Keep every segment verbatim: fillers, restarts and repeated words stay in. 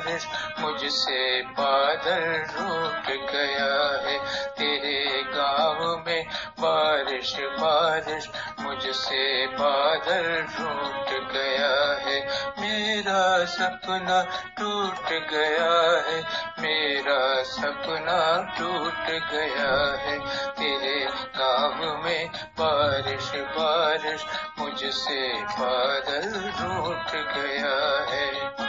बारिश मुझसे बादल रूठ गया है। तेरे गाँव में बारिश बारिश मुझसे बादल रूठ गया है। मेरा सपना टूट गया है, मेरा सपना टूट गया है। तेरे गाँव में बारिश बारिश मुझसे बादल रूठ गया है।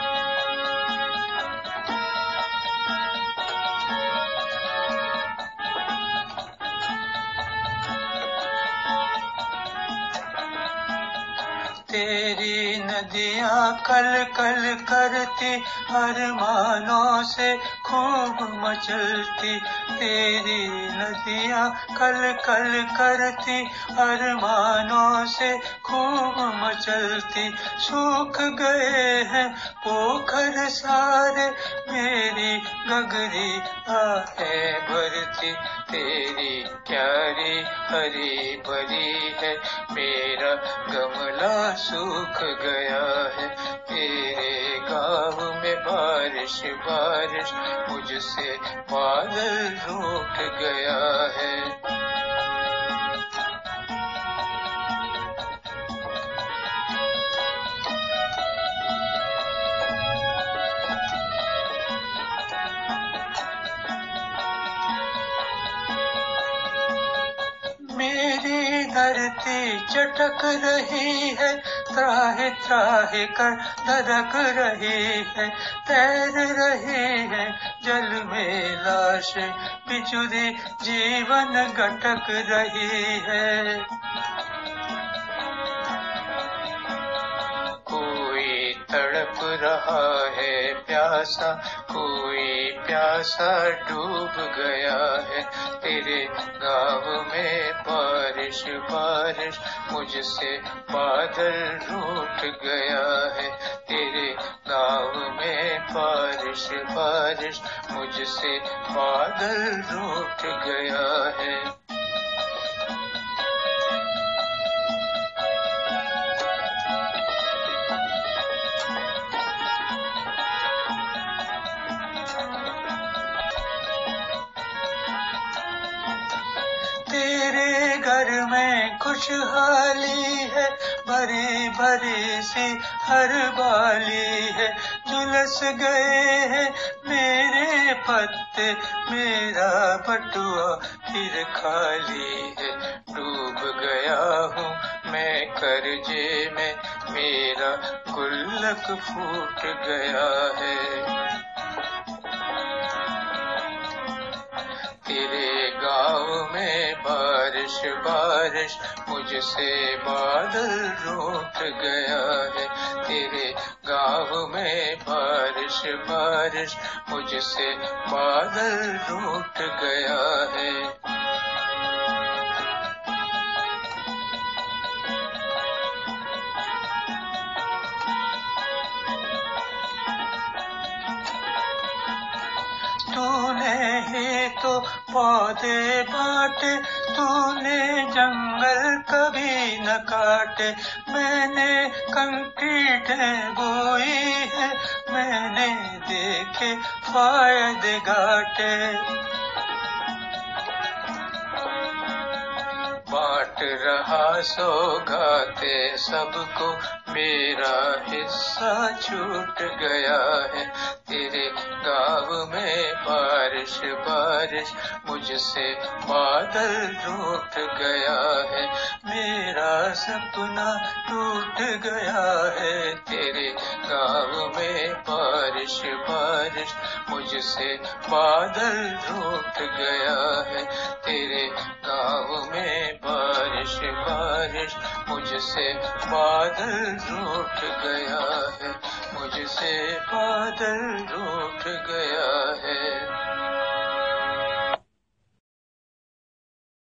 तेरी नदियाँ कल कल करती अरमानों से खूब मचलती। तेरी नदियाँ कल कल करती अरमानों से खूब मचलती। सूख गए हैं पोखर सारे, मेरी गगरी आहें भरती। तेरी क्यारी हरी भरी है, मेरा गमला सूख गया है। तेरे गाँव में बारिश बारिश मुझसे बादल रूठ गया है। मेरी धरती चटक रही है, त्राहि त्राहि कर धड़क रही है। तैर रही है जल में लाशें, बिछुड़ी जीवन गटक रही है। कोई तड़प रहा है प्यासा, कोई प्यासा डूब गया है। तेरे गाँव में बारिश बारिश मुझसे बादल रूठ गया है। तेरे गाँव में बारिश बारिश मुझसे बादल रूठ गया है। तेरे घर में खुशहाली है, भरी भरी सी हर बाली है। झुलस गए हैं मेरे पत्ते, मेरा बटुआ फिर खाली है। डूब गया हूँ मैं कर्जे में, मेरा गुल्लक फूट गया है। तेरे गाँव में बारिश बारिश मुझसे बादल रूठ गया है। तेरे गाँव में बारिश बारिश मुझसे बादल रूठ गया है। तूने ही तो पौधे बांटे, तूने जंगल कभी न काटे। मैंने कंक्रीटें बोई है, मैंने देखे फायदे घाटे। बांट रहा सौगाते सबको, मेरा हिस्सा छूट गया है। तेरे गाँव में बारिश बारिश मुझसे बादल रूठ गया है। मेरा सपना टूट गया है। तेरे गाँव में बारिश बारिश मुझसे बादल रूठ गया है। तेरे गाँव में बारिश बारिश मुझसे बादल रूठ गया है, मुझसे बादल रूठ गया है।